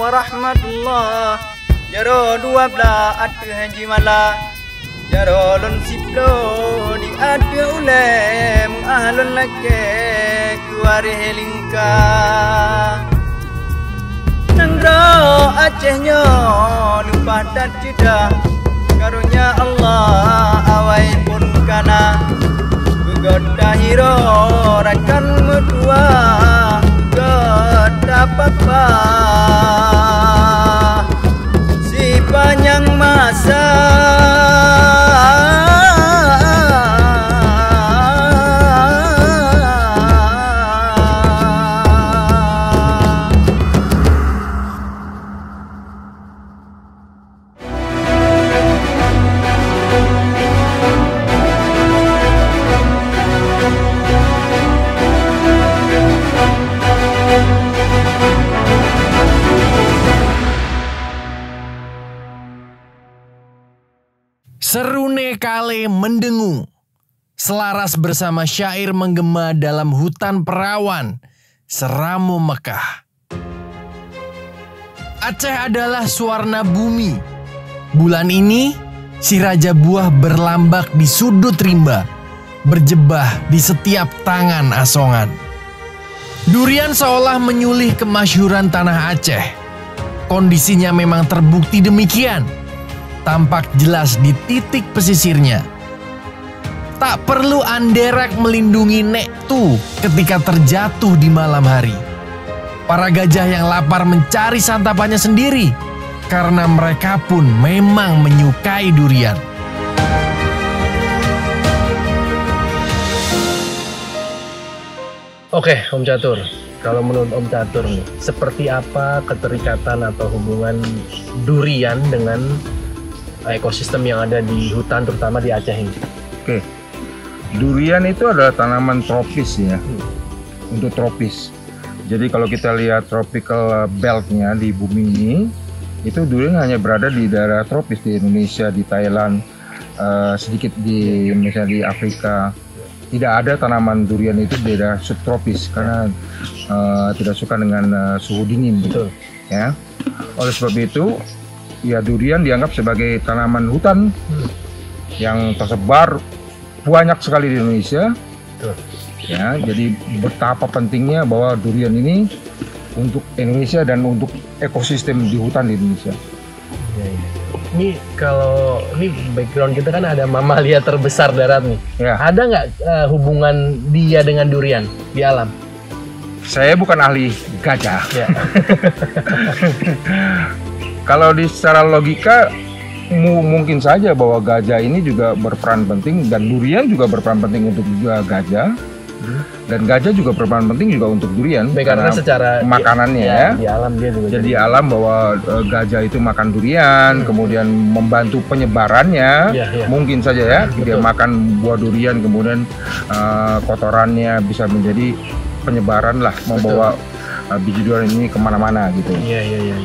warahmatullah. Jaro 12 atu haji mala. Jaro lon siplo di atu ulem ahlun lake kuari helingka. Nangro Acehnya lupa dan cida karunia Allah awai pun kana. Goda hiro rakan medua goda papa si panjang masa. Serune kale mendengung, selaras bersama syair menggema dalam hutan perawan, Seramo Mekah. Aceh adalah suarna bumi. Bulan ini, si Raja Buah berlambak di sudut rimba, berjebah di setiap tangan asongan. Durian seolah menyulih kemasyhuran tanah Aceh. Kondisinya memang terbukti demikian. Tampak jelas di titik pesisirnya. Tak perlu anderak melindungi Nektu ketika terjatuh di malam hari. Para gajah yang lapar mencari santapannya sendiri karena mereka pun memang menyukai durian. Oke, Om Catur. Kalau menurut Om Catur nih, seperti apa keterikatan atau hubungan durian dengan ekosistem yang ada di hutan, terutama di Aceh ini? Oke, durian itu adalah tanaman tropis ya, untuk tropis. Jadi kalau kita lihat tropical belt-nya di bumi ini, itu durian hanya berada di daerah tropis di Indonesia, di Thailand, sedikit di misalnya di Afrika. Tidak ada tanaman durian itu di daerah subtropis karena tidak suka dengan suhu dingin. Betul. Ya, oleh sebab itu, ya durian dianggap sebagai tanaman hutan yang tersebar banyak sekali di Indonesia. Ya, jadi betapa pentingnya bahwa durian ini untuk Indonesia dan untuk ekosistem di hutan di Indonesia. Ini kalau ini background kita kan ada mamalia terbesar darat nih. Ya. Ada nggak hubungan dia dengan durian di alam? Saya bukan ahli gajah. Ya. Kalau secara logika mungkin saja bahwa gajah ini juga berperan penting dan durian juga berperan penting untuk gajah. Dan gajah juga berperan penting juga untuk durian karena secara makanannya ya. Di alam dia juga. Jadi alam bahwa gajah itu makan durian, kemudian membantu penyebarannya. Mungkin saja ya, dia makan buah durian, kemudian kotorannya bisa menjadi penyebaran lah, membawa biji durian ini kemana-mana gitu. Iya.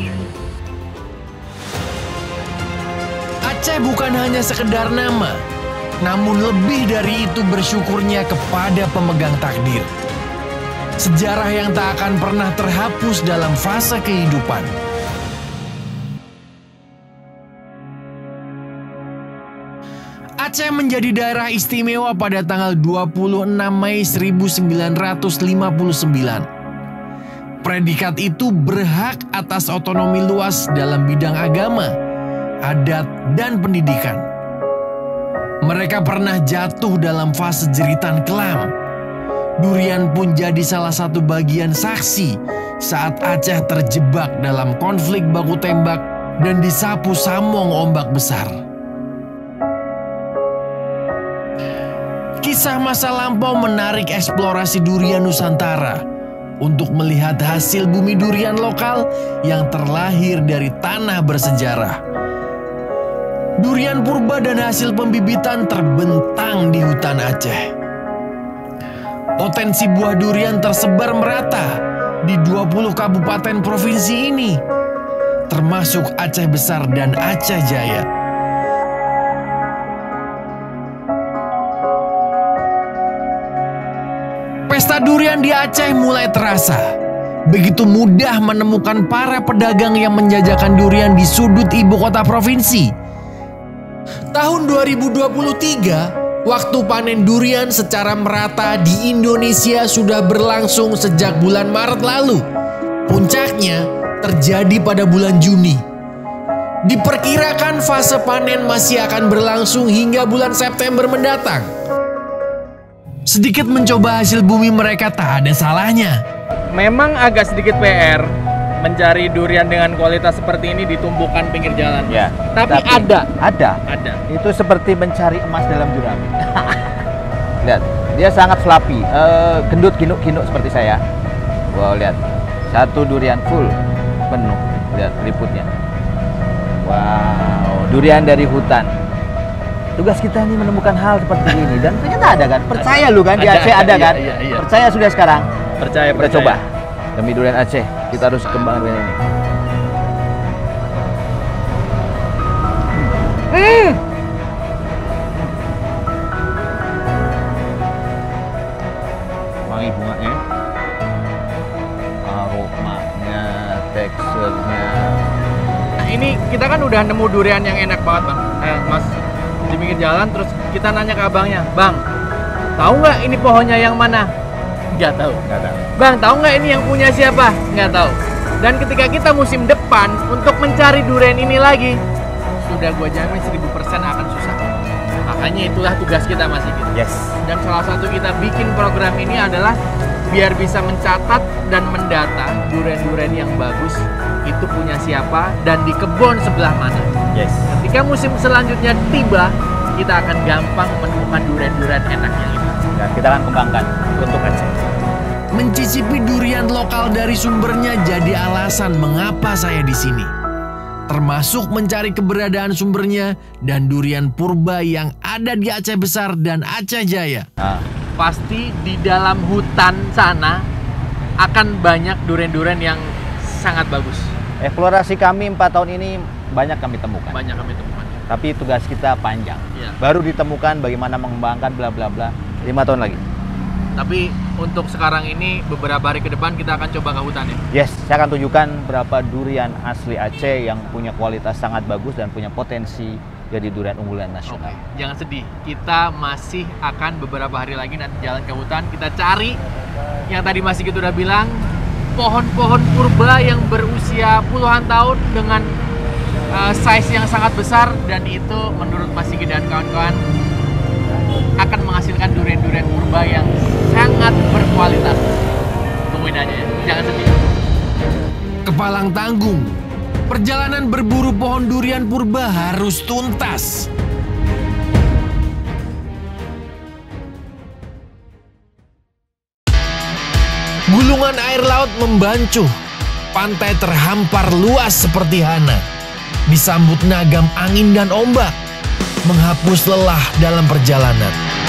Aceh bukan hanya sekedar nama, namun lebih dari itu bersyukurnya kepada pemegang takdir. Sejarah yang tak akan pernah terhapus dalam fase kehidupan. Aceh menjadi daerah istimewa pada tanggal 26 Mei 1959. Predikat itu berhak atas otonomi luas dalam bidang agama, adat, dan pendidikan. Mereka pernah jatuh dalam fase jeritan kelam. Durian pun jadi salah satu bagian saksi saat Aceh terjebak dalam konflik baku tembak dan disapu samong ombak besar. Kisah masa lampau menarik eksplorasi durian Nusantara untuk melihat hasil bumi durian lokal yang terlahir dari tanah bersejarah. Durian purba dan hasil pembibitan terbentang di hutan Aceh. Potensi buah durian tersebar merata di 20 kabupaten provinsi ini, termasuk Aceh Besar dan Aceh Jaya. Pesta durian di Aceh mulai terasa. begitu mudah menemukan para pedagang yang menjajakan durian di sudut ibu kota provinsi. Tahun 2023, waktu panen durian secara merata di Indonesia sudah berlangsung sejak bulan Maret lalu. Puncaknya terjadi pada bulan Juni. Diperkirakan fase panen masih akan berlangsung hingga bulan September mendatang. Sedikit mencoba hasil bumi mereka tak ada salahnya. Memang agak sedikit PR mencari durian dengan kualitas seperti ini di tumpukan pinggir jalan. Ya, Tapi ada. Ada. Itu seperti mencari emas dalam jurang. Lihat, dia sangat fluffy, gendut kinuk-kinuk seperti saya. Wow, lihat. Satu durian full penuh. Lihat liputnya. Wow, durian dari hutan. Tugas kita ini menemukan hal seperti ini dan ternyata ada kan? Percaya lu kan di Aceh ada kan? Iya. Percaya sudah sekarang? Percaya. Kita coba. Demi durian Aceh, kita harus kembangkan ini. Wangi bunganya, aromanya, teksturnya. Nah, ini kita kan udah nemu durian yang enak banget, Bang. Mas, di pinggir jalan terus kita nanya ke abangnya, "Bang, tahu nggak ini pohonnya yang mana?" Nggak tahu. "Bang, tahu nggak ini yang punya siapa?" Nggak tahu. Dan ketika kita musim depan untuk mencari durian ini lagi, sudah gua jamin 1000% akan susah. Makanya itulah tugas kita, Mas Sigit. Yes. Dan salah satu kita bikin program ini adalah biar bisa mencatat dan mendata durian-durian yang bagus itu punya siapa dan di kebun sebelah mana. Yes. Ketika musim selanjutnya tiba, kita akan gampang menemukan durian-durian enaknya itu. Dan kita akan kembangkan untuk Aceh. Mencicipi durian lokal dari sumbernya jadi alasan mengapa saya di sini. Termasuk mencari keberadaan sumbernya dan durian purba yang ada di Aceh Besar dan Aceh Jaya. Pasti di dalam hutan sana akan banyak durian-durian yang sangat bagus. Eksplorasi kami 4 tahun ini banyak kami temukan. Banyak kami temukan. Tapi tugas kita panjang. Iya. Baru ditemukan bagaimana mengembangkan bla bla bla. 5 tahun lagi. Tapi untuk sekarang ini beberapa hari ke depan kita akan coba ke hutan ya. Yes, saya akan tunjukkan berapa durian asli Aceh yang punya kualitas sangat bagus dan punya potensi jadi durian unggulan nasional. Oke, jangan sedih. Kita masih akan beberapa hari lagi nanti jalan ke hutan. Kita cari yang tadi Mas Sigit udah bilang, pohon-pohon purba yang berusia puluhan tahun dengan size yang sangat besar, dan itu menurut Mas Sigit dan kawan-kawan akan menghasilkan durian-durian purba yang sangat berkualitas. Tungguin aja ya, jangan sedih. Kepalang tanggung, perjalanan berburu pohon durian purba harus tuntas. Gulungan air laut membancuh, pantai terhampar luas seperti hana. Disambut nagam angin dan ombak, menghapus lelah dalam perjalanan.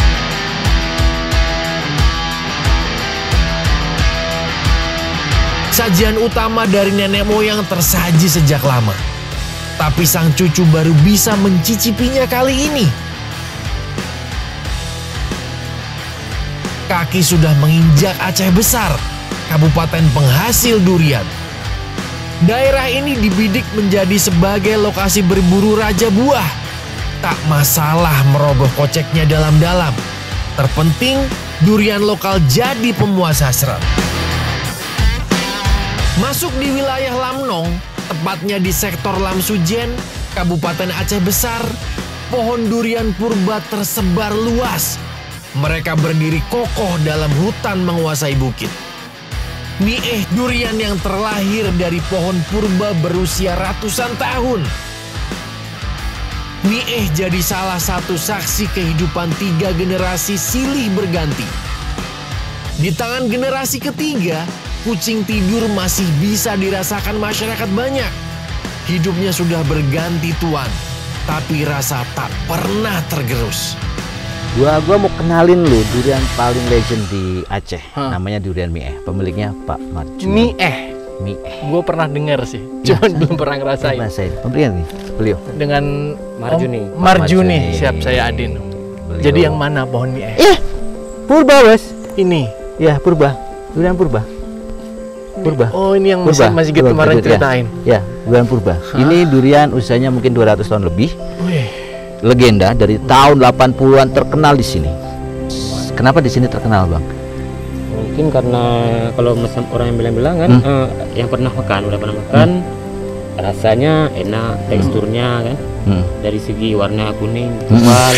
Sajian utama dari nenek moyang tersaji sejak lama. Tapi sang cucu baru bisa mencicipinya kali ini. Kaki sudah menginjak Aceh Besar, kabupaten penghasil durian. Daerah ini dibidik menjadi sebagai lokasi berburu raja buah. Tak masalah merogoh koceknya dalam-dalam. Terpenting, durian lokal jadi pemuas hasrat. Masuk di wilayah Lamnong, tepatnya di sektor Lamsujen, Kabupaten Aceh Besar, pohon durian purba tersebar luas. Mereka berdiri kokoh dalam hutan menguasai bukit. Mieh durian yang terlahir dari pohon purba berusia ratusan tahun. Mieh jadi salah satu saksi kehidupan 3 generasi silih berganti. Di tangan generasi ketiga, kucing tidur masih bisa dirasakan masyarakat banyak. Hidupnya sudah berganti tuan, tapi rasa tak pernah tergerus. Gua mau kenalin lu durian paling legend di Aceh. Namanya durian Mieh. Pemiliknya Pak Marjuni. Mieh. Gue pernah dengar sih, cuman belum pernah ngerasain. Pembelian nih, beliau. Dengan Marjuni. Marjuni, siap saya Adin. Jadi yang mana pohon Mieh? Purba, Bos. Ini. Ya, purba. Durian purba. Purba. Oh, ini yang Purba. Mas Sigit kemarin Betul, ceritain. Ya, durian purba. Ini durian usianya mungkin 200 tahun lebih. Wih. Legenda dari tahun 80-an terkenal di sini. Kenapa di sini terkenal, Bang? Mungkin karena kalau orang yang bilang-bilang kan yang udah pernah makan rasanya enak, teksturnya kan dari segi warna kuning, tebal.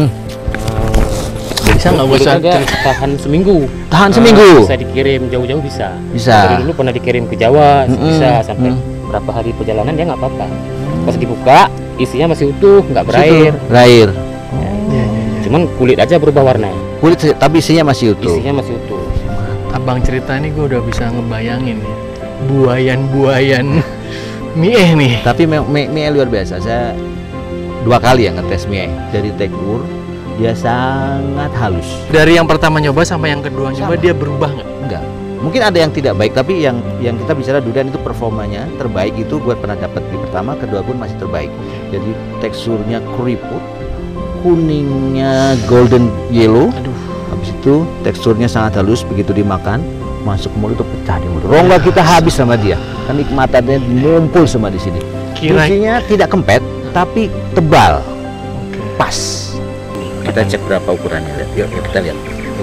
Bisa nggak usah tahan seminggu. Tahan seminggu. Bisa dikirim jauh-jauh bisa. Bisa. Dari dulu pernah dikirim ke Jawa, bisa sampai berapa hari perjalanan dia nggak apa-apa. Pas dibuka isinya masih utuh, nggak berair. Berair. Cuman kulit aja berubah warna. Kulit tapi isinya masih utuh. Isinya masih utuh. Abang cerita nih gue udah bisa ngebayangin ya. Buayan mie nih. Tapi mie luar biasa. Saya 2 kali ya ngetes mie dari tekstur. Dia sangat halus. Dari yang pertama nyoba sampai yang kedua nyoba dia berubah nggak? Enggak. Mungkin ada yang tidak baik, tapi yang kita bicara durian itu performanya terbaik itu gue pernah dapat di pertama, kedua pun masih terbaik. Jadi teksturnya keriput, kuningnya golden yellow. Habis itu teksturnya sangat halus, begitu dimakan masuk ke mulut itu pecah di mulut. Rongga kita habis sama dia. Kenikmatannya ngumpul semua di sini. Isinya tidak kempet, tapi tebal. Pas. Kita cek berapa ukurannya, lihat. Yuk kita lihat.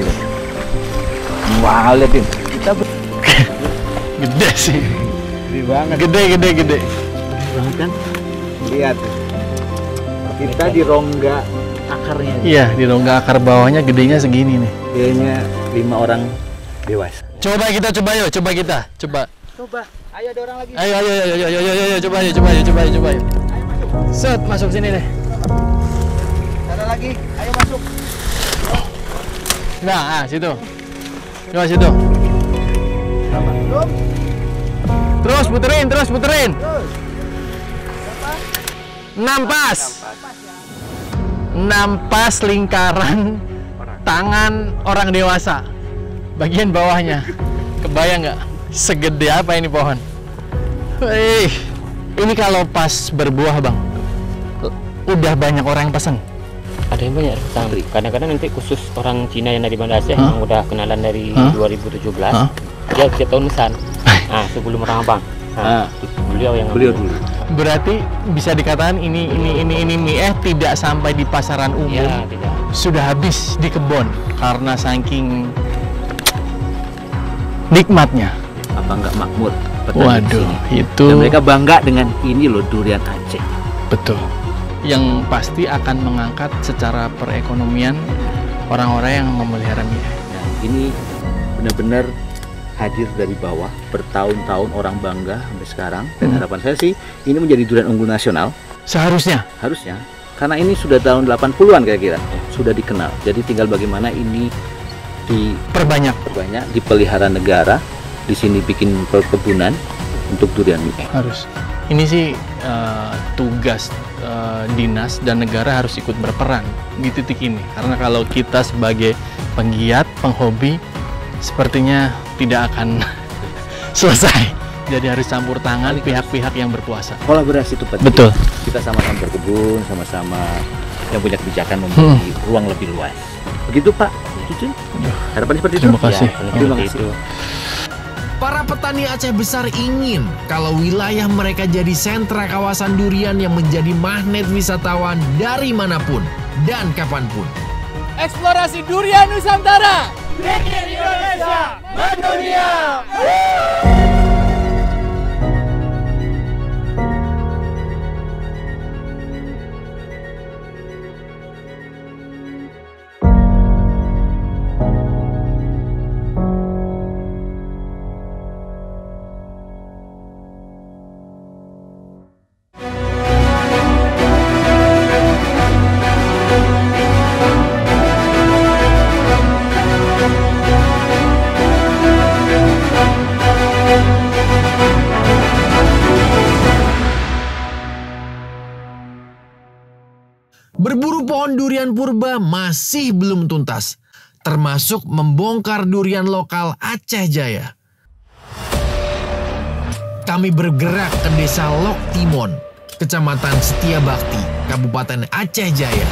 Wah, lihatin. Kita Gede sih. gede banget. Gede. Banget kan? Lihat. Kita di rongga akarnya. Iya, di rongga akar bawahnya gedenya segini nih. Kayaknya 5 orang dewasa. Coba kita. Coba. Ayo ada orang lagi. Ayo, coba yuk. Set, masuk sini deh. Ada lagi. Ayo masuk. Nah, situ. Coba situ. Terus puterin. Nampas lingkaran tangan orang dewasa. Bagian bawahnya. Kebayang nggak? Segede apa ini pohon? Wih, ini kalau pas berbuah, Bang. Udah banyak orang yang pesan. Ada yang banyak pesan. Kadang-kadang nanti khusus orang Cina yang dari Banda Aceh yang udah kenalan dari 2017, dia tiap tahun pesan. Nah, sebelum orang Abang. Beliau dulu. Berarti bisa dikatakan ini mie tidak sampai di pasaran umum. Ya, tidak. Sudah habis di kebun karena saking nikmatnya. Apa nggak makmur? Waduh, itu. Dan mereka bangga dengan ini loh, durian Aceh. Betul. Yang pasti akan mengangkat secara perekonomian orang-orang yang memelihara mie. Nah, ini benar-benar hadir dari bawah, bertahun-tahun orang bangga sampai sekarang. Dan harapan saya sih ini menjadi durian unggul nasional. Seharusnya. Harusnya. Karena ini sudah tahun 80-an kira-kira sudah dikenal. Jadi tinggal bagaimana ini Perbanyak. dipelihara negara. Di sini bikin perkebunan untuk durian mie. Harus. Ini sih tugas dinas dan negara harus ikut berperan di titik ini. Karena kalau kita sebagai penggiat, penghobi, sepertinya tidak akan selesai. Jadi harus campur tangan pihak-pihak yang berkuasa. Kolaborasi itu penting. Betul. Kita sama-sama berkebun, sama-sama yang punya kebijakan memberi ruang lebih luas. Begitu Pak. Cucun. Harapan seperti itu. Terima kasih. Ya, Terima kasih. Para petani Aceh besar ingin kalau wilayah mereka jadi sentra kawasan durian yang menjadi magnet wisatawan dari manapun dan kapanpun. Eksplorasi durian Nusantara. Bikin Indonesia mendunia. Berburu pohon durian purba masih belum tuntas, termasuk membongkar durian lokal Aceh Jaya. Kami bergerak ke desa Lok Timon, Kecamatan Setiabakti, Kabupaten Aceh Jaya.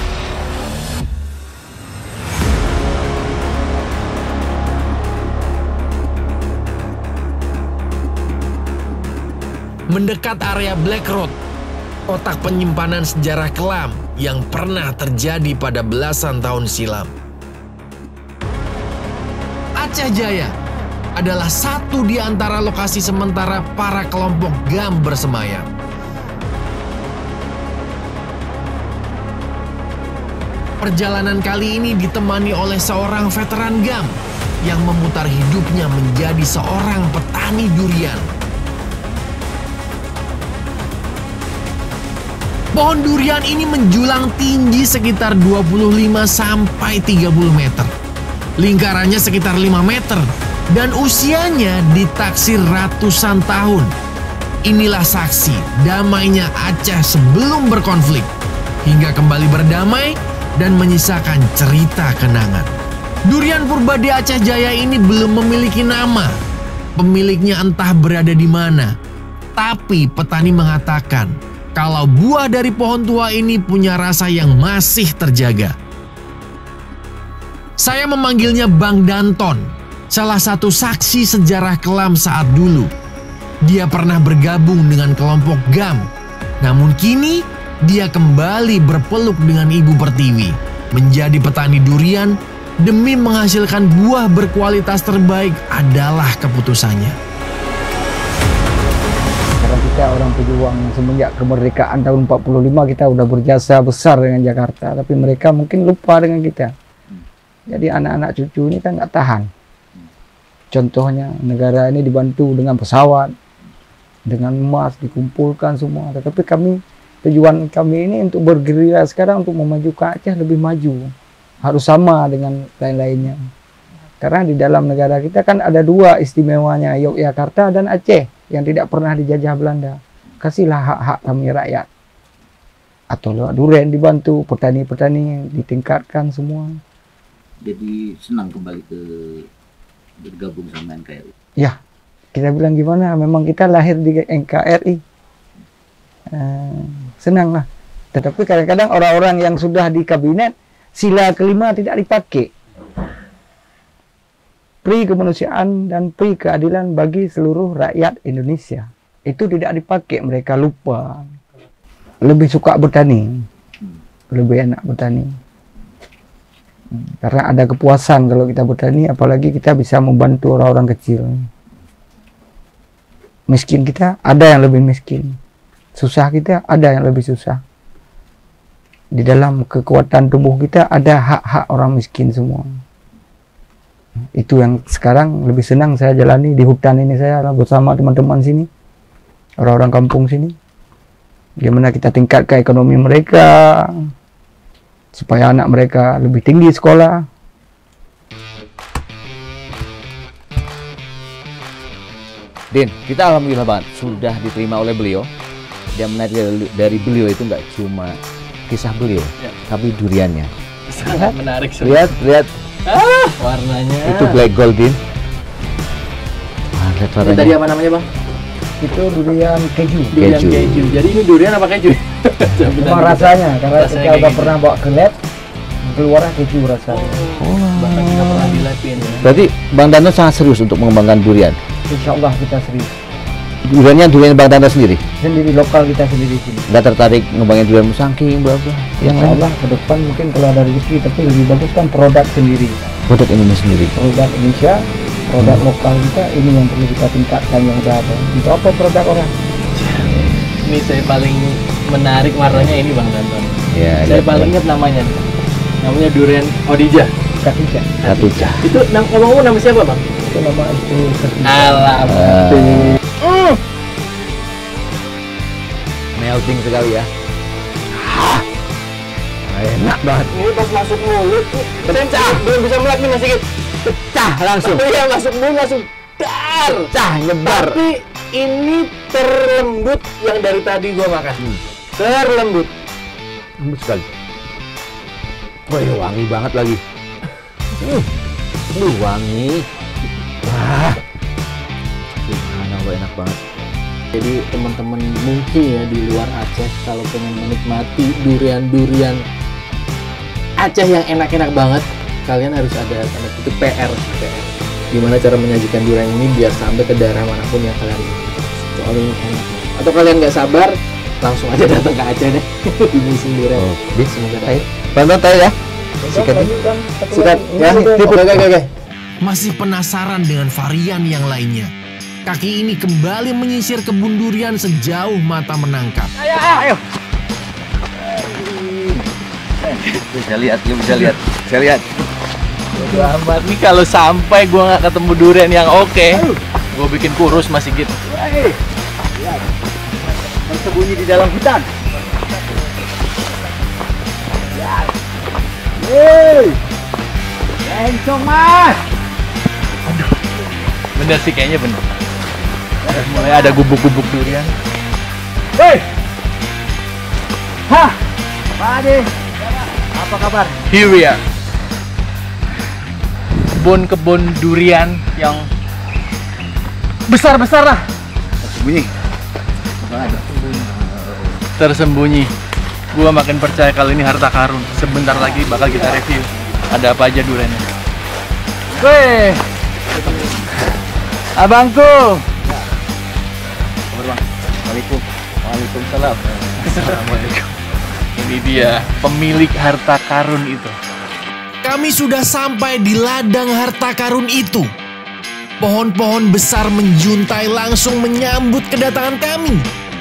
mendekat area Black Road, otak penyimpanan sejarah kelam yang pernah terjadi pada belasan tahun silam. Aceh Jaya adalah satu di antara lokasi sementara para kelompok GAM bersemayam. Perjalanan kali ini ditemani oleh seorang veteran GAM yang memutar hidupnya menjadi seorang petani durian. Pohon durian ini menjulang tinggi sekitar 25 sampai 30 meter. Lingkarannya sekitar 5 meter dan usianya ditaksir ratusan tahun. Inilah saksi damainya Aceh sebelum berkonflik hingga kembali berdamai dan menyisakan cerita kenangan. Durian purba di Aceh Jaya ini belum memiliki nama. Pemiliknya entah berada di mana. Tapi petani mengatakan kalau buah dari pohon tua ini punya rasa yang masih terjaga. Saya memanggilnya Bang Danton, salah satu saksi sejarah kelam saat dulu. Dia pernah bergabung dengan kelompok GAM, namun kini dia kembali berpeluk dengan Ibu Pertiwi, menjadi petani durian demi menghasilkan buah berkualitas terbaik adalah keputusannya. Karena kita orang pejuang semenjak kemerdekaan tahun 45 kita udah berjasa besar dengan Jakarta, tapi mereka mungkin lupa dengan kita. Jadi anak-anak cucu ini kan nggak tahan. Contohnya negara ini dibantu dengan pesawat, dengan emas dikumpulkan semua. Tetapi tujuan kami ini untuk bergerilya sekarang untuk memajukan Aceh lebih maju. Harus sama dengan lain-lainnya. Karena di dalam negara kita kan ada dua istimewanya, Yogyakarta dan Aceh yang tidak pernah dijajah Belanda. Kasihlah hak-hak kami rakyat. Atau lewat durian dibantu, petani-petani ditingkatkan semua. Jadi senang kembali bergabung sama NKRI. Ya, kita bilang gimana? Memang kita lahir di NKRI. Senang lah. Tetapi kadang-kadang orang-orang yang sudah di kabinet sila kelima tidak dipakai. Pri kemanusiaan dan pri keadilan bagi seluruh rakyat Indonesia. Itu tidak dipakai, mereka lupa. Lebih suka bertani. Lebih enak bertani. Karena ada kepuasan kalau kita bertani, apalagi kita bisa membantu orang-orang kecil. Miskin kita, ada yang lebih miskin. Susah kita, ada yang lebih susah. Di dalam kekuatan tubuh kita, ada hak-hak orang miskin semua. Itu yang sekarang lebih senang saya jalani di hutan ini, saya bersama teman-teman sini. Orang-orang kampung sini. Gimana kita tingkatkan ekonomi mereka, supaya anak mereka lebih tinggi sekolah. Din, kita alhamdulillah banget sudah diterima oleh beliau. Yang menarik dari beliau itu nggak cuma kisah beliau, tapi duriannya. Sangat menarik. Lihat. Warnanya. Itu black gold, Din. Lihat warnanya. Tadi apa namanya, Bang? Itu durian keju. Durian keju. Jadi ini durian apa keju? Cuma rasanya, karena kita udah pernah bawa ke lab, keluar keju rasanya. Bahkan kita pernah dilapin ya. Berarti Bang Danton sangat serius untuk mengembangkan durian. Insya Allah kita serius. Duriannya durian Bang Danton sendiri? Sendiri, lokal kita sendiri sini. Nggak tertarik ngembangin durian musangking, berapa? Insya Allah ke depan mungkin kalau ada rezeki, tapi lebih bagus kan produk sendiri. Produk Indonesia sendiri? Produk Indonesia, produk lokal kita, ini yang perlu kita tingkatkan yang udah ada. Untuk apa produk orang? Ini saya paling menarik warnanya ini, Bang Danton. Ya, Saya paling ingat namanya. Namanya durian Khadijah. Khadijah. Itu ngomong-ngomong nama siapa, Bang? Itu nama istri Khadijah. Alah. Melting sekali ya. Enak banget. Ini pas masuk mulut pecah. Belum bisa melapin sedikit. Pecah langsung. Iya, masuk mulut langsung dar. Pecah, nyebar. Tapi ini terlembut yang dari tadi gua makan. Terlembut. Lembut sekali. Wah, wangi banget lagi. Wangi. Wah. Gimana, enak banget. Jadi teman-teman mungkin ya di luar Aceh kalau pengen menikmati durian-durian Aceh yang enak-enak banget, kalian harus ada tanda kutip PR. Gimana cara menyajikan durian ini biar sampai ke daerah manapun yang kalian inginkan. Soalnya ini enak. Atau kalian nggak sabar, langsung aja datang ke Aceh deh di musim durian. Semoga dapat. Bantu tahu ya. Sikat ya. Oke. Masih penasaran dengan varian yang lainnya? Kaki ini kembali menyisir kebun durian sejauh mata menangkap. Ayo. Bisa lihat. Selamat nih kalau sampai gua nggak ketemu durian yang oke, gua bikin kurus Mas Sigit. Bersembunyi di dalam hutan. Encong Mas. Bener sih kayaknya bener. Mulai ada gubuk-gubuk durian. Hei. Hah. Pak Ade. Apa kabar? Here we are. Kebun-kebun durian yang besar-besar lah. Tersembunyi. Gua makin percaya kalau ini harta karun. Sebentar lagi bakal kita review. Ada apa aja duriannya. Weh. Abangku. Waalaikumsalam. Assalamualaikum. Ini dia pemilik harta karun itu. Kami sudah sampai di ladang harta karun itu. Pohon-pohon besar menjuntai langsung menyambut kedatangan kami.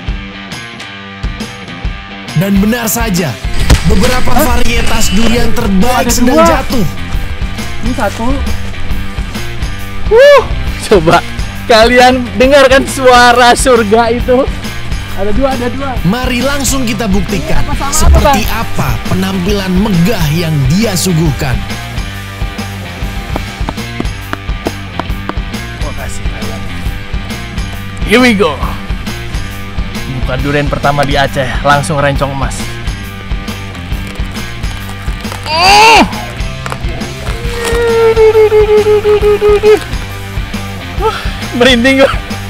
Dan benar saja, beberapa varietas durian terbaik sedang jatuh. Ini satu. Coba kalian dengarkan suara surga itu. Ada dua. Mari langsung kita buktikan seperti apa penampilan megah yang dia suguhkan. Makasih. Here we go. Bukan durian pertama di Aceh, langsung rencong emas. Merinding.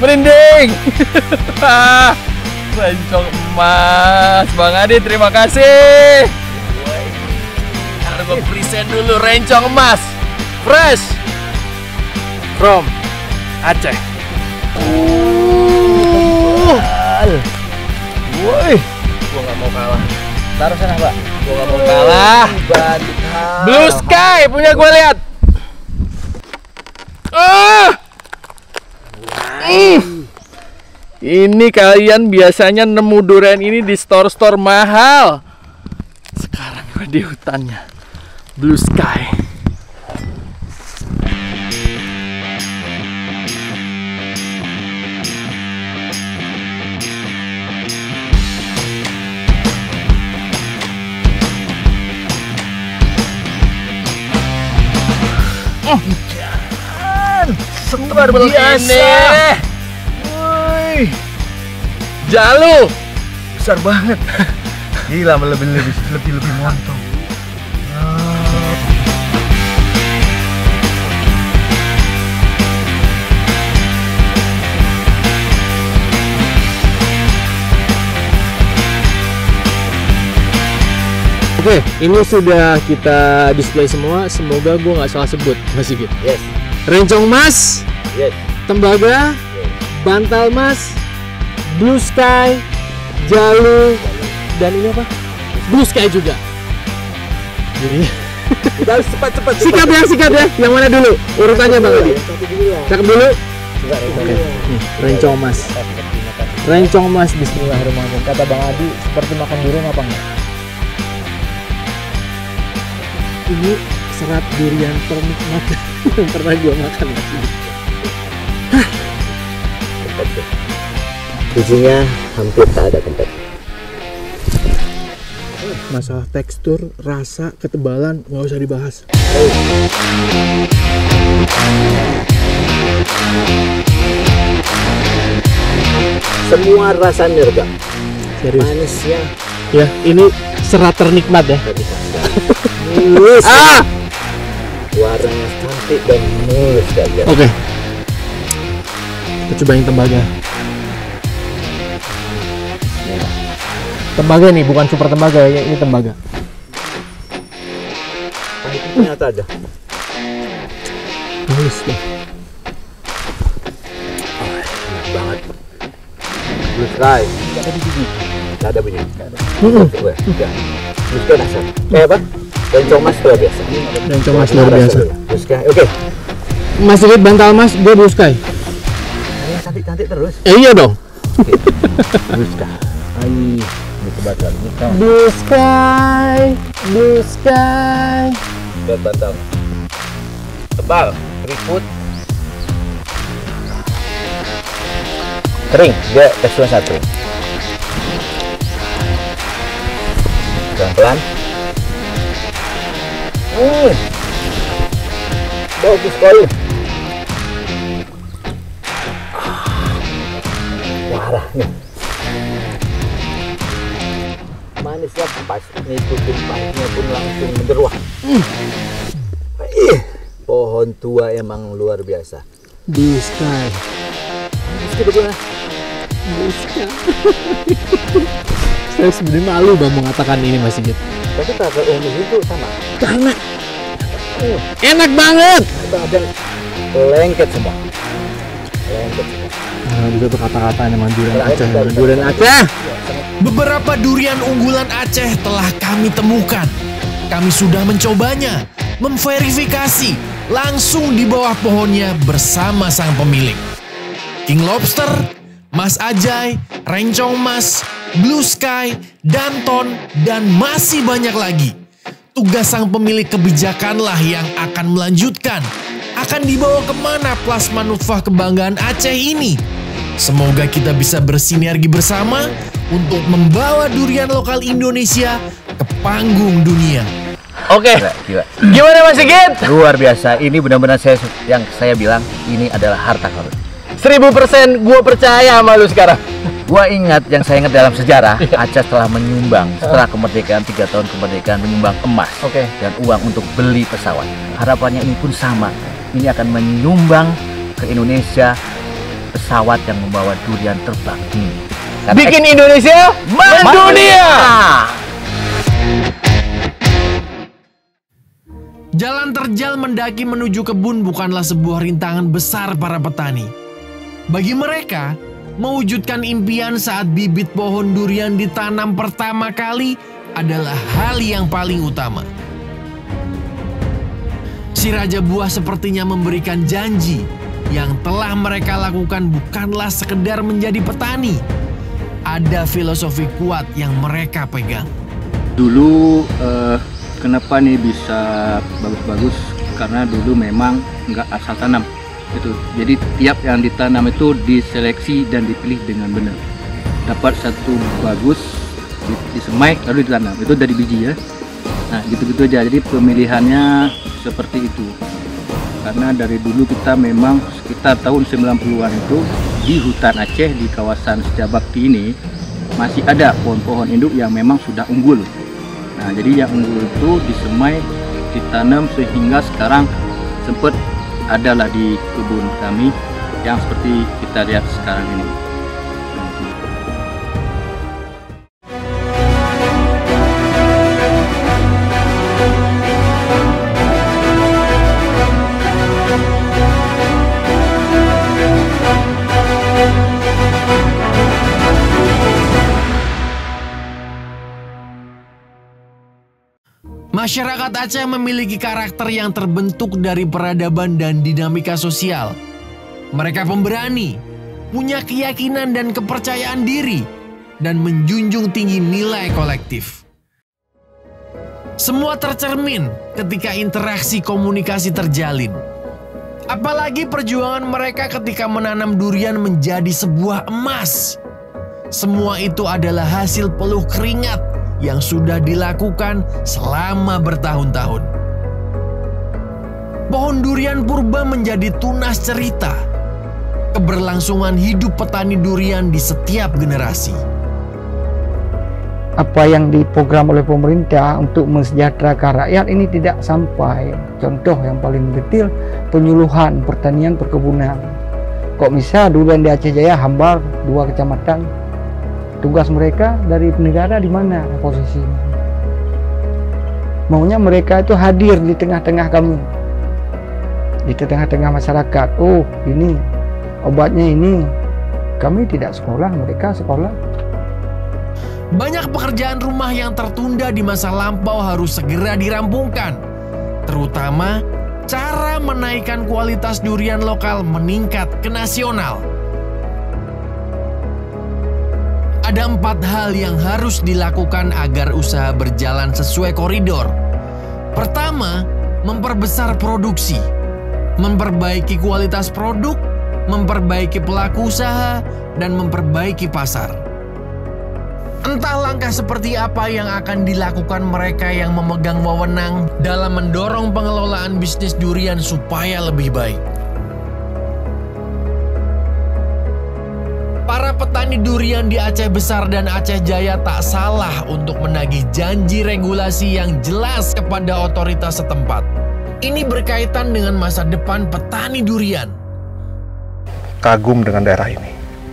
Rencong emas, Bang Adi, terima kasih. Harus gue present dulu rencong emas, fresh from Aceh. Woi, gua nggak mau kalah. Taruh sana, Pak. Gua nggak mau kalah. Blue Sky punya gue lihat. Ini kalian biasanya nemu durian ini di store-store mahal. Sekarang gue di hutannya. Blue Sky. Sebar biasa. Woi. Jalu. Besar banget. Gila, lebih montong. Oke, ini sudah kita display semua. Semoga gue nggak salah sebut, Mas Sigit. Yes. Rencong emas, Yes. tembaga, bantal emas, Blue Sky, jalu, dan ini apa? Blue Sky juga. Jadi Kita harus cepat. sikat ya. Yang mana dulu? Urutannya Bang Adi. Cakep dulu. Oke. Nih, rencong emas. Rencong emas, bismillahirrahmanirrahim. Kata Bang Adi, seperti makan durian apa enggak? Ini serat durian ternikmat yang pernah gue makan. Bijinya hampir tak ada tempat. Masalah tekstur, rasa, ketebalan nggak usah dibahas. Semua rasa nerga. Serius. Manisnya Ya, ini serat ternikmat ya. mulus. Warnanya cantik dan mulus kalian. Oke. Kita coba yang tembaga. Tembaga nih, bukan super tembaga ya, ini tembaga. Ternyata ada. Mulus deh. Enak banget. Blue Sky. Nggak ada bunyi. Udah. Blue Sky dasar. Apa? Rencong Mas luar biasa. Rencong Mas luar biasa. Blue Sky. Oke. Mas Sigit bantal Mas, gue Blue Sky. Yang cantik-cantik terus. Iya dong. Blue Sky. Ini kebakar. Blue Sky, Blue Sky. Lihat bantal. Tebal, keriput. Kering, dia teksturnya satu. Pelan-pelan. Bagus sekali. Warnanya. Manisnya pas, ngikutin pahitnya pun langsung menderuah. Pohon tua emang luar biasa. Blue Sky. Blue Sky. Saya sebenarnya malu bang mengatakan ini Mas Sigit. Tapi kakak umur itu sama. Karena enak banget. Badan lengket semua. Lengket semua. Nah, itu tuh kata-katanya durian Aceh. Durian Aceh. Beberapa durian unggulan Aceh telah kami temukan. Kami sudah mencobanya, memverifikasi langsung di bawah pohonnya bersama sang pemilik. King Lobster, Mas Ajay, Rencong Mas, Blue Sky, Danton, dan masih banyak lagi. Tugas sang pemilik kebijakanlah yang akan melanjutkan. Akan dibawa kemana plasma nutfah kebanggaan Aceh ini? Semoga kita bisa bersinergi bersama untuk membawa durian lokal Indonesia ke panggung dunia. Oke. Gila. Gimana Mas Sigit? Luar biasa. Ini benar-benar yang saya bilang ini adalah harta karun. 1000% gue percaya sama lu sekarang. Gua ingat yang saya ingat dalam sejarah, Aceh telah menyumbang setelah kemerdekaan 3 tahun kemerdekaan menyumbang emas dan uang untuk beli pesawat. Harapannya ini pun sama. Ini akan menyumbang ke Indonesia pesawat yang membawa durian terbang ini. Bikin Indonesia mendunia. Jalan terjal mendaki menuju kebun bukanlah sebuah rintangan besar para petani. Bagi mereka, mewujudkan impian saat bibit pohon durian ditanam pertama kali adalah hal yang paling utama. Si Raja Buah sepertinya memberikan janji yang telah mereka lakukan bukanlah sekedar menjadi petani. Ada filosofi kuat yang mereka pegang. Dulu kenapa nih bisa bagus-bagus? Karena dulu memang nggak asal tanam. Itu. Jadi tiap yang ditanam itu diseleksi dan dipilih dengan benar. Dapat satu bagus, disemai lalu ditanam. Itu dari biji ya. Nah gitu-gitu aja. Jadi pemilihannya seperti itu. Karena dari dulu kita memang sekitar tahun 90-an itu di hutan Aceh di kawasan Setiabakti ini masih ada pohon-pohon induk yang memang sudah unggul. Nah jadi yang unggul itu disemai, ditanam sehingga sekarang sempat adalah di kebun kami yang seperti kita lihat sekarang ini. Masyarakat Aceh memiliki karakter yang terbentuk dari peradaban dan dinamika sosial. Mereka pemberani, punya keyakinan dan kepercayaan diri, dan menjunjung tinggi nilai kolektif. Semua tercermin ketika interaksi komunikasi terjalin. Apalagi perjuangan mereka ketika menanam durian menjadi sebuah emas. Semua itu adalah hasil peluh keringat yang sudah dilakukan selama bertahun-tahun. Pohon durian purba menjadi tunas cerita keberlangsungan hidup petani durian di setiap generasi. Apa yang diprogram oleh pemerintah untuk mensejahterakan rakyat ini tidak sampai. Contoh yang paling detail, penyuluhan pertanian perkebunan. Kok bisa durian di Aceh Jaya Hambar 2 kecamatan. Tugas mereka dari negara di mana posisinya? Maunya mereka itu hadir di tengah-tengah kami, di tengah-tengah masyarakat. Oh, ini obatnya ini, Kami tidak sekolah, mereka sekolah. Banyak pekerjaan rumah yang tertunda di masa lampau harus segera dirampungkan. Terutama cara menaikkan kualitas durian lokal meningkat ke nasional. Ada 4 hal yang harus dilakukan agar usaha berjalan sesuai koridor. Pertama, memperbesar produksi, memperbaiki kualitas produk, memperbaiki pelaku usaha, dan memperbaiki pasar. Entah langkah seperti apa yang akan dilakukan mereka yang memegang wewenang dalam mendorong pengelolaan bisnis durian supaya lebih baik. Para petani durian di Aceh Besar dan Aceh Jaya tak salah untuk menagih janji regulasi yang jelas kepada otoritas setempat. Ini berkaitan dengan masa depan petani durian. Kagum dengan daerah ini.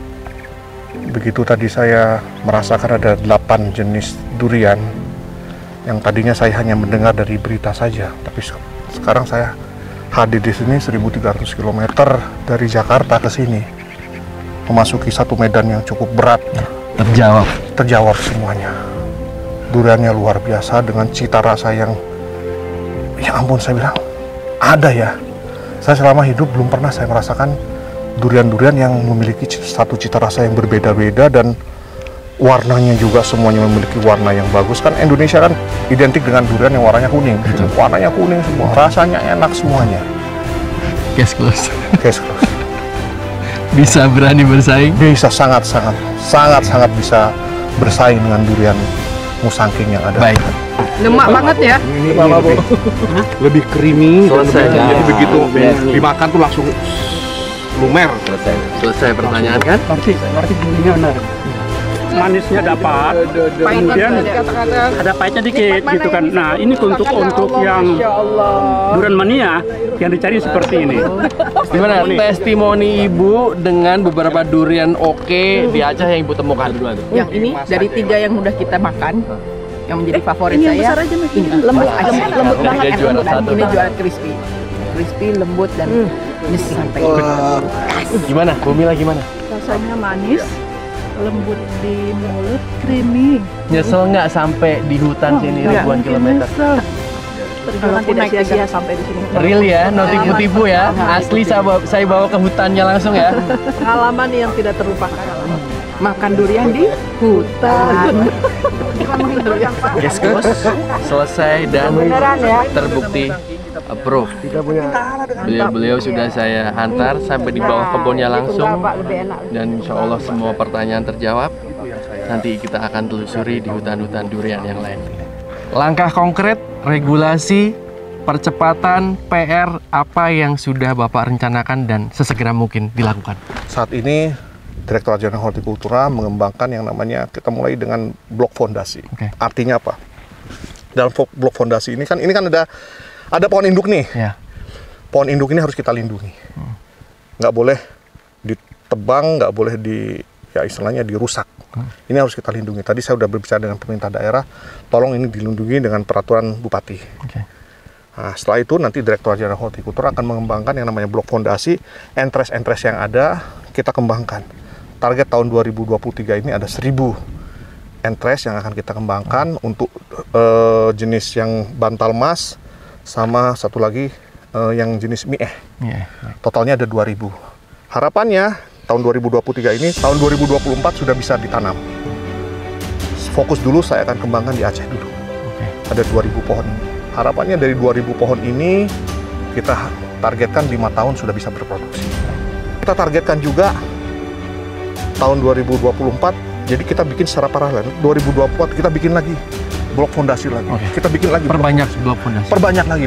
Begitu tadi saya merasakan ada 8 jenis durian yang tadinya saya hanya mendengar dari berita saja, tapi sekarang saya hadir di sini 1.300 km dari Jakarta ke sini, memasuki satu medan yang cukup berat. Terjawab semuanya. Duriannya luar biasa dengan cita rasa yang, ya ampun, saya bilang ada ya. Saya selama hidup belum pernah saya merasakan durian-durian yang memiliki satu cita rasa yang berbeda-beda dan warnanya juga semuanya memiliki warna yang bagus. Kan Indonesia kan identik dengan durian yang warnanya kuning. Warnanya kuning semua, rasanya enak semuanya. Case close. Case close. Bisa berani bersaing? Bisa, sangat bisa bersaing dengan durian Musangking yang ada. Baik. Lemak banget ya. Ini lebih creamy dan jadi begitu dimakan tuh langsung lumer. Selesai pertanyaan kan? Ngerti bunyinya benar. Manisnya dapat, kemudian ada pahitnya dikit gitu kan. Nah ini untuk yang durian mania yang dicari seperti ini. Gimana testimoni ibu dengan beberapa durian oke di Aceh yang ibu temukan? Yang ini dari 3 yang udah kita makan, yang menjadi favorit ini saya. Ini lembut banget, Dia juara enak. satu. Ini juara crispy, lembut dan sampai. Gimana? Bumila gimana? Rasanya manis, lembut di mulut, creamy. Nyesel nggak sampai di hutan sini ribuan kilometer? Perjuangan tidak sia-sia sampai di sini. Real ya, no tipu-tipu ya. Asli saya bawa ke hutannya langsung ya. Pengalaman yang tidak terlupakan. Makan durian di hutan. Yes, Gus. Selesai dan terbukti approve. Beliau sudah saya antar sampai di bawah kebunnya langsung, dan insya Allah semua pertanyaan terjawab. Nanti kita akan telusuri di hutan-hutan durian yang lain. Langkah konkret, regulasi, percepatan, PR, apa yang sudah Bapak rencanakan dan sesegera mungkin dilakukan? Saat ini Direktorat Jenderal Hortikultura mengembangkan yang namanya, kita mulai dengan blok fondasi. Artinya apa? Dalam blok fondasi ini kan ada pohon induk nih. Ya. Pohon induk ini harus kita lindungi. Nggak boleh ditebang, nggak boleh istilahnya dirusak. Ini harus kita lindungi. Tadi saya sudah berbicara dengan pemerintah daerah, tolong ini dilindungi dengan peraturan bupati. Nah, setelah itu nanti Direktorat Jenderal Hortikultura akan mengembangkan yang namanya blok fondasi, entres yang ada kita kembangkan. Target tahun 2023 ini ada 1.000 entres yang akan kita kembangkan untuk jenis yang bantal mas, sama satu lagi yang jenis mieh. Totalnya ada 2.000. Harapannya tahun 2023 ini, tahun 2024 sudah bisa ditanam. Fokus dulu saya akan kembangkan di Aceh dulu. Ada 2.000 pohon. Harapannya dari 2.000 pohon ini kita targetkan 5 tahun sudah bisa berproduksi. Kita targetkan juga tahun 2024, jadi kita bikin secara paralel. 2024 kita bikin lagi blok fondasi lagi. Kita bikin lagi. Perbanyak blok fondasi. Perbanyak lagi.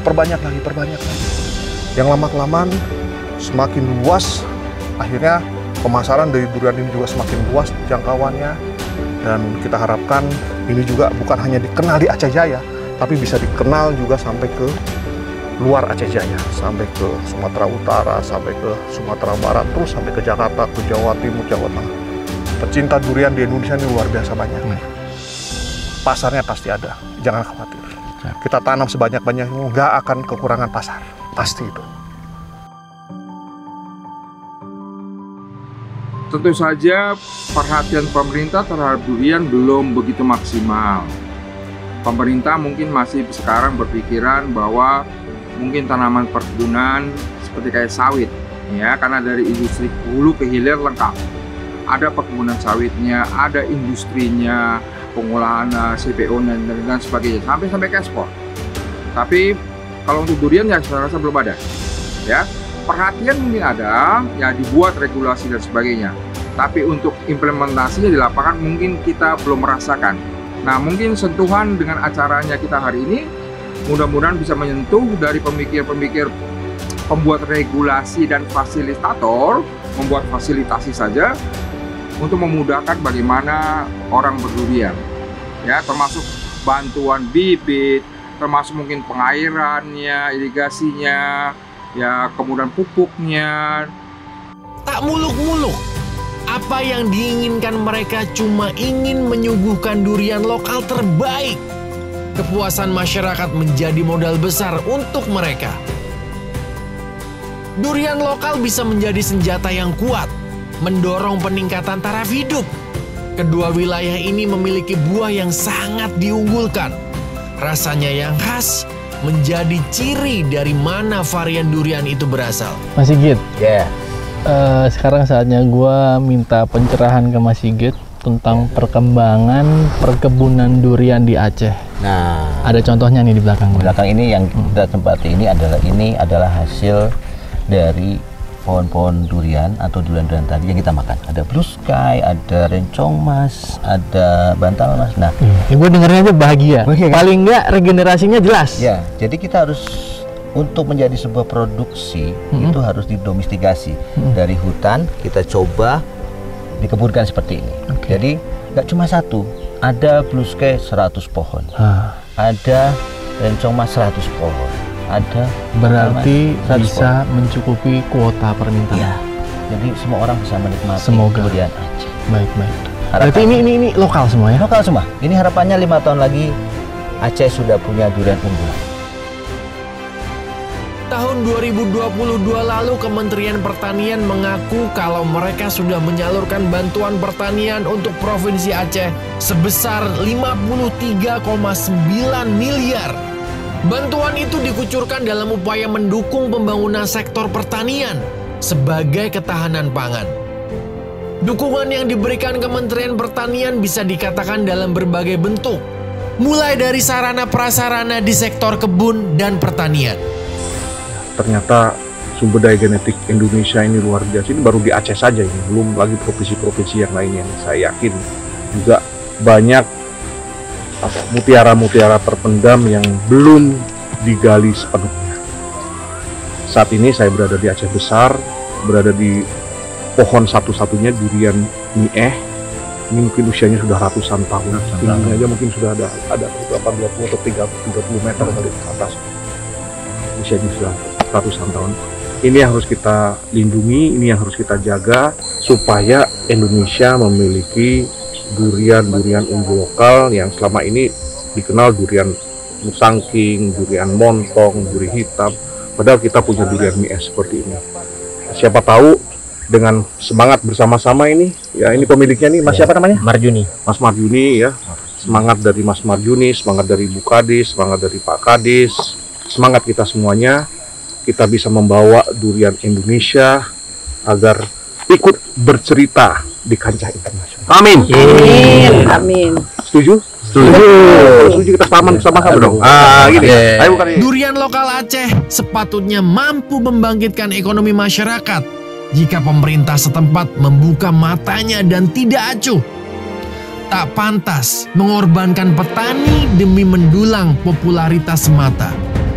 Yang lama-kelamaan semakin luas, akhirnya pemasaran dari durian ini juga semakin luas jangkauannya, dan kita harapkan ini juga bukan hanya dikenal di Aceh Jaya, tapi bisa dikenal juga sampai ke luar Aceh Jaya, sampai ke Sumatera Utara, sampai ke Sumatera Barat, terus sampai ke Jakarta, ke Jawa Timur, Jawa Tengah. Pecinta durian di Indonesia ini luar biasa banyak. Pasarnya pasti ada, jangan khawatir. Kita tanam sebanyak-banyaknya, nggak akan kekurangan pasar, pasti itu. tentu saja perhatian pemerintah terhadap durian belum begitu maksimal. Pemerintah mungkin masih sekarang berpikiran bahwa mungkin tanaman perkebunan seperti kayak sawit, ya, karena dari industri hulu ke hilir lengkap. Ada perkebunan sawitnya, ada industrinya, pengolahan CPO dan sebagainya, sampai ke ekspor. Tapi kalau untuk durian ya saya rasa belum ada, ya. Perhatian mungkin ada, ya, dibuat regulasi dan sebagainya. Tapi untuk implementasinya di lapangan mungkin kita belum merasakan. Nah, mungkin sentuhan dengan acaranya kita hari ini mudah-mudahan bisa menyentuh dari pemikir-pemikir pembuat regulasi dan fasilitator, membuat fasilitasi saja untuk memudahkan bagaimana orang berdurian, ya, termasuk bantuan bibit, termasuk mungkin pengairannya, irigasinya, ya, kemudian pupuknya. Tak muluk-muluk, apa yang diinginkan mereka cuma ingin menyuguhkan durian lokal terbaik. Kepuasan masyarakat menjadi modal besar untuk mereka. Durian lokal bisa menjadi senjata yang kuat, mendorong peningkatan taraf hidup. Kedua wilayah ini memiliki buah yang sangat diunggulkan. Rasanya yang khas menjadi ciri dari mana varian durian itu berasal. Mas Sigit, sekarang saatnya gue minta pencerahan ke Mas Sigit tentang perkembangan perkebunan durian di Aceh. Nah, ada contohnya nih di belakang. Di belakang ini yang kita tempati ini adalah hasil dari pohon-pohon durian atau durian-durian tadi yang kita makan. Ada blue sky, ada rencong mas, ada bantal mas. Nah, gue dengernya aja bahagia. Paling nggak regenerasinya jelas. Ya, jadi kita harus untuk menjadi sebuah produksi itu harus didomestikasi. Dari hutan kita coba dikebunkan seperti ini. Jadi nggak cuma satu, ada blue sky 100 pohon, ada rencong mas 100 pohon. Ada berarti bisa mencukupi kuota permintaan. Ya, jadi semua orang bisa menikmati. Semoga. Durian Aceh. Baik. Berarti ini lokal semua ya? Lokal semua. Ini harapannya 5 tahun lagi Aceh sudah punya durian unggulan. Tahun 2022 lalu Kementerian Pertanian mengaku kalau mereka sudah menyalurkan bantuan pertanian untuk Provinsi Aceh sebesar 53,9 miliar. Bantuan itu dikucurkan dalam upaya mendukung pembangunan sektor pertanian sebagai ketahanan pangan. Dukungan yang diberikan Kementerian Pertanian bisa dikatakan dalam berbagai bentuk, mulai dari sarana prasarana di sektor kebun dan pertanian. Ternyata sumber daya genetik Indonesia ini luar biasa. Ini baru di Aceh saja ini, belum lagi provinsi-provinsi yang lain yang saya yakin juga banyak mutiara-mutiara terpendam yang belum digali sepenuhnya. Saat ini saya berada di Aceh Besar, berada di pohon satu-satunya durian Mieh. Ini mungkin usianya sudah ratusan tahun. Tingginya aja mungkin sudah ada berapa 20 atau 30 meter dari atas. Usianya sudah ratusan tahun. Ini yang harus kita lindungi, ini yang harus kita jaga supaya Indonesia memiliki durian-durian unggul lokal yang selama ini dikenal durian musangking, durian montong, duri hitam. Padahal kita punya durian Mieh seperti ini. Siapa tahu dengan semangat bersama-sama ini, ya ini pemiliknya nih, Mas siapa namanya? Marjuni. Mas Marjuni ya. Semangat dari Mas Marjuni, semangat dari Bu Kadis, semangat dari Pak Kadis, semangat kita semuanya, kita bisa membawa durian Indonesia agar ikut bercerita di kancah internasional. Amin. Amin. Setuju? Setuju. Setuju, kita paman sama-sama dong. Gini. Ayo bukan ini. Durian lokal Aceh sepatutnya mampu membangkitkan ekonomi masyarakat jika pemerintah setempat membuka matanya dan tidak acuh. Tak pantas mengorbankan petani demi mendulang popularitas semata.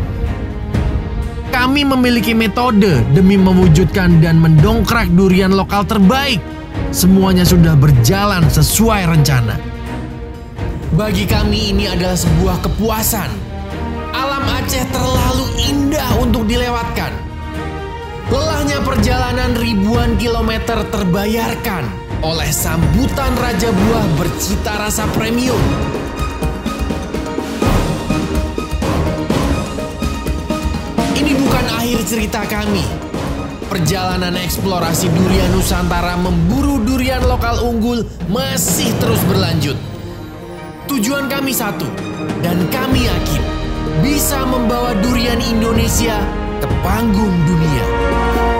Kami memiliki metode demi mewujudkan dan mendongkrak durian lokal terbaik. Semuanya sudah berjalan sesuai rencana. Bagi kami ini adalah sebuah kepuasan. Alam Aceh terlalu indah untuk dilewatkan. Lelahnya perjalanan ribuan kilometer terbayarkan oleh sambutan Raja Buah bercita rasa premium. Ini bukan akhir cerita kami. Perjalanan eksplorasi durian Nusantara memburu durian lokal unggul masih terus berlanjut. Tujuan kami satu, dan kami yakin bisa membawa durian Indonesia ke panggung dunia.